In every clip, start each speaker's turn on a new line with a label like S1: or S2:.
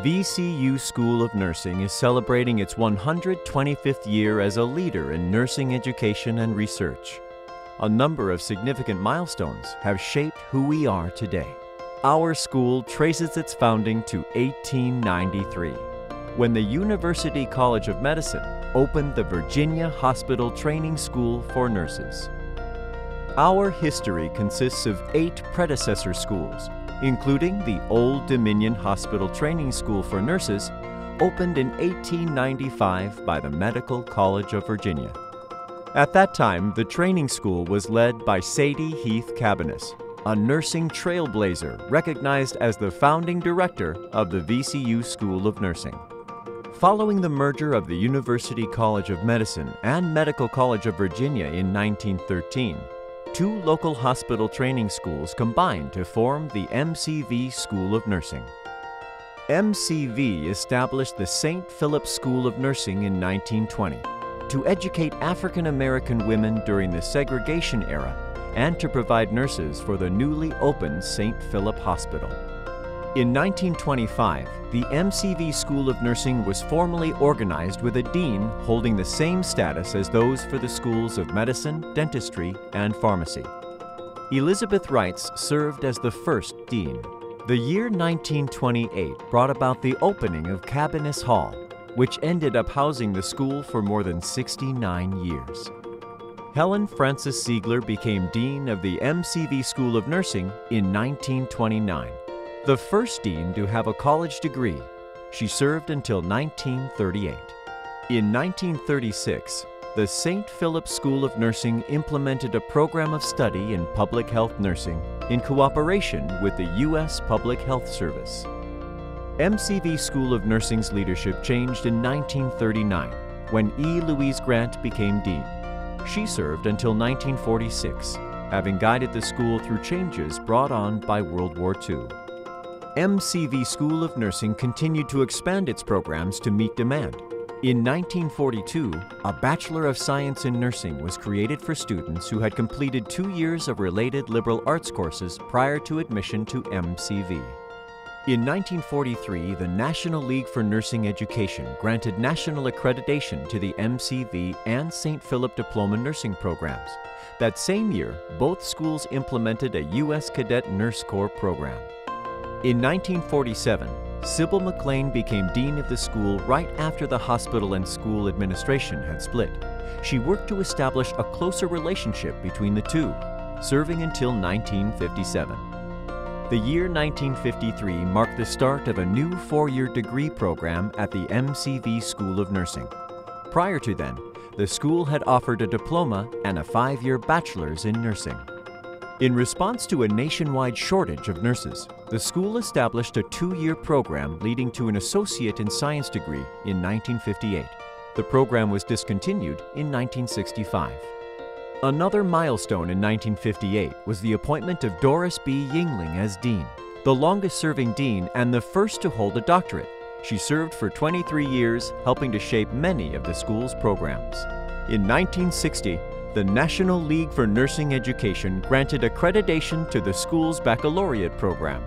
S1: VCU School of Nursing is celebrating its 125th year as a leader in nursing education and research. A number of significant milestones have shaped who we are today. Our school traces its founding to 1893, when the University College of Medicine opened the Virginia Hospital Training School for Nurses. Our history consists of 8 predecessor schools, including the Old Dominion Hospital Training School for Nurses, opened in 1895 by the Medical College of Virginia. At that time, the training school was led by Sadie Heath Cabanis, a nursing trailblazer recognized as the founding director of the VCU School of Nursing. Following the merger of the University College of Medicine and Medical College of Virginia in 1913, 2 local hospital training schools combined to form the MCV School of Nursing. MCV established the St. Philip School of Nursing in 1920 to educate African American women during the segregation era and to provide nurses for the newly opened St. Philip Hospital. In 1925, the MCV School of Nursing was formally organized with a dean holding the same status as those for the schools of medicine, dentistry, and pharmacy. Elizabeth Wrights served as the first dean. The year 1928 brought about the opening of Cabanis Hall, which ended up housing the school for more than 69 years. Helen Frances Ziegler became dean of the MCV School of Nursing in 1929. The first dean to have a college degree. She served until 1938. In 1936, the St. Philip School of Nursing implemented a program of study in public health nursing in cooperation with the U.S. Public Health Service. MCV School of Nursing's leadership changed in 1939 when E. Louise Grant became dean. She served until 1946, having guided the school through changes brought on by World War II. MCV School of Nursing continued to expand its programs to meet demand. In 1942, a Bachelor of Science in Nursing was created for students who had completed 2 years of related liberal arts courses prior to admission to MCV. In 1943, the National League for Nursing Education granted national accreditation to the MCV and St. Philip Diploma nursing programs. That same year, both schools implemented a U.S. Cadet Nurse Corps program. In 1947, Sybil McLean became dean of the school right after the hospital and school administration had split. She worked to establish a closer relationship between the two, serving until 1957. The year 1953 marked the start of a new 4-year degree program at the MCV School of Nursing. Prior to then, the school had offered a diploma and a 5-year bachelor's in nursing. In response to a nationwide shortage of nurses, the school established a 2-year program leading to an associate in science degree in 1958. The program was discontinued in 1965. Another milestone in 1958 was the appointment of Doris B. Yingling as dean, the longest-serving dean and the first to hold a doctorate. She served for 23 years, helping to shape many of the school's programs. In 1960, the National League for Nursing Education granted accreditation to the school's baccalaureate program.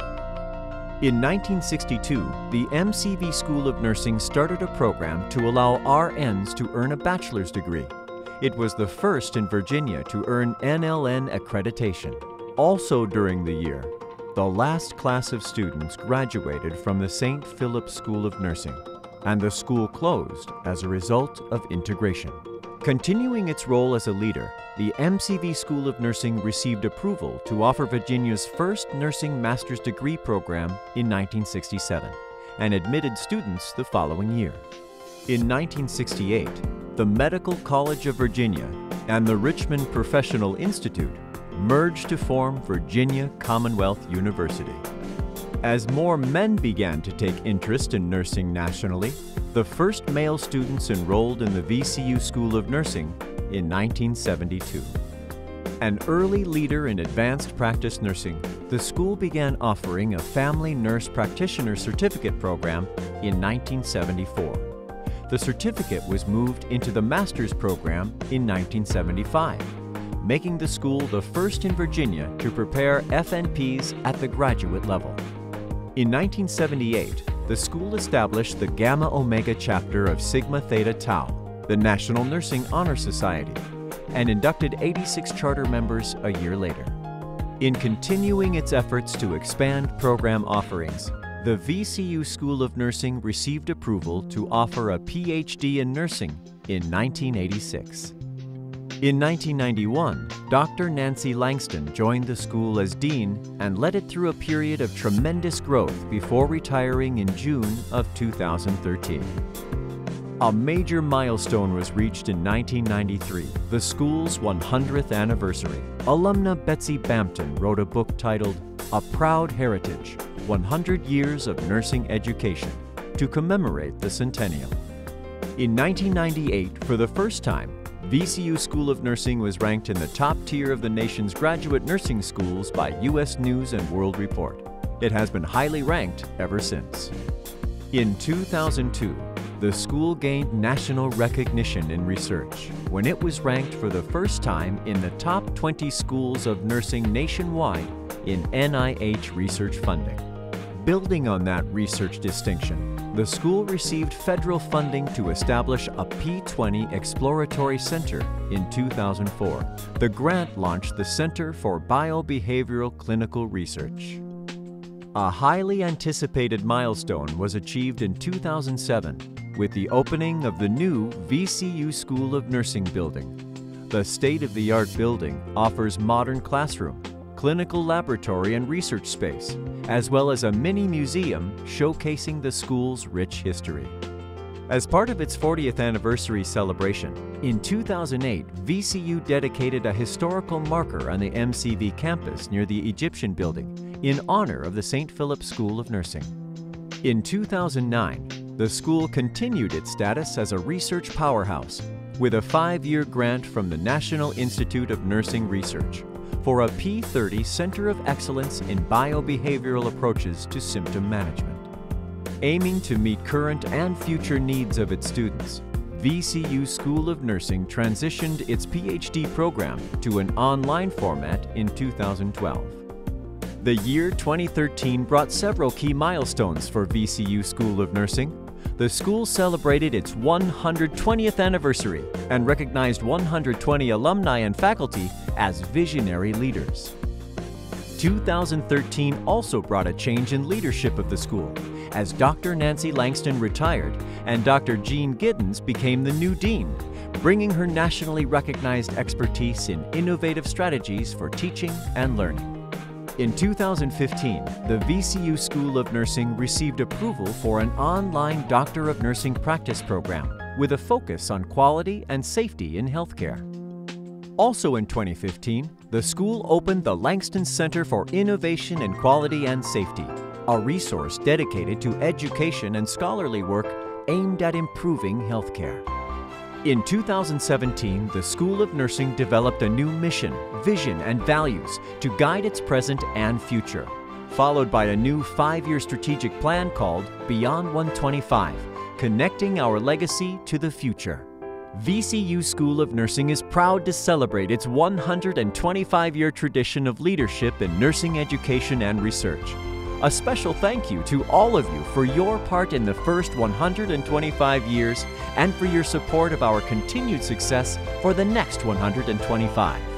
S1: In 1962, the MCV School of Nursing started a program to allow RNs to earn a bachelor's degree. It was the first in Virginia to earn NLN accreditation. Also during the year, the last class of students graduated from the St. Philip School of Nursing, and the school closed as a result of integration. Continuing its role as a leader, the MCV School of Nursing received approval to offer Virginia's first nursing master's degree program in 1967 and admitted students the following year. In 1968, the Medical College of Virginia and the Richmond Professional Institute merged to form Virginia Commonwealth University. As more men began to take interest in nursing nationally, the first male students enrolled in the VCU School of Nursing in 1972. An early leader in advanced practice nursing, the school began offering a family nurse practitioner certificate program in 1974. The certificate was moved into the master's program in 1975, making the school the first in Virginia to prepare FNPs at the graduate level. In 1978, the school established the Gamma Omega chapter of Sigma Theta Tau, the National Nursing Honor Society, and inducted 86 charter members a year later. In continuing its efforts to expand program offerings, the VCU School of Nursing received approval to offer a PhD in nursing in 1986. In 1991, Dr. Nancy Langston joined the school as dean and led it through a period of tremendous growth before retiring in June of 2013. A major milestone was reached in 1993, the school's 100th anniversary. Alumna Betsy Bampton wrote a book titled A Proud Heritage, 100 Years of Nursing Education, to commemorate the centennial. In 1998, for the first time, VCU School of Nursing was ranked in the top tier of the nation's graduate nursing schools by U.S. News & World Report. It has been highly ranked ever since. In 2002, the school gained national recognition in research when it was ranked for the first time in the top 20 schools of nursing nationwide in NIH research funding. Building on that research distinction, the school received federal funding to establish a P20 Exploratory Center in 2004. The grant launched the Center for Biobehavioral Clinical Research. A highly anticipated milestone was achieved in 2007 with the opening of the new VCU School of Nursing building. The state-of-the-art building offers modern classroom, clinical laboratory and research space, as well as a mini museum showcasing the school's rich history. As part of its 40th anniversary celebration, in 2008, VCU dedicated a historical marker on the MCV campus near the Egyptian Building in honor of the St. Philip School of Nursing. In 2009, the school continued its status as a research powerhouse with a 5-year grant from the National Institute of Nursing Research for a P30 Center of Excellence in Biobehavioral Approaches to Symptom Management. Aiming to meet current and future needs of its students, VCU School of Nursing transitioned its PhD program to an online format in 2012. The year 2013 brought several key milestones for VCU School of Nursing. The school celebrated its 120th anniversary and recognized 120 alumni and faculty as visionary leaders. 2013 also brought a change in leadership of the school, as Dr. Nancy Langston retired and Dr. Jean Giddens became the new dean, bringing her nationally recognized expertise in innovative strategies for teaching and learning. In 2015, the VCU School of Nursing received approval for an online Doctor of Nursing practice program with a focus on quality and safety in healthcare. Also in 2015, the school opened the Langston Center for Innovation in Quality and Safety, a resource dedicated to education and scholarly work aimed at improving healthcare. In 2017, the School of Nursing developed a new mission, vision, and values to guide its present and future, followed by a new 5-year strategic plan called Beyond 125, Connecting Our Legacy to the Future. VCU School of Nursing is proud to celebrate its 125-year tradition of leadership in nursing education and research. A special thank you to all of you for your part in the first 125 years and for your support of our continued success for the next 125.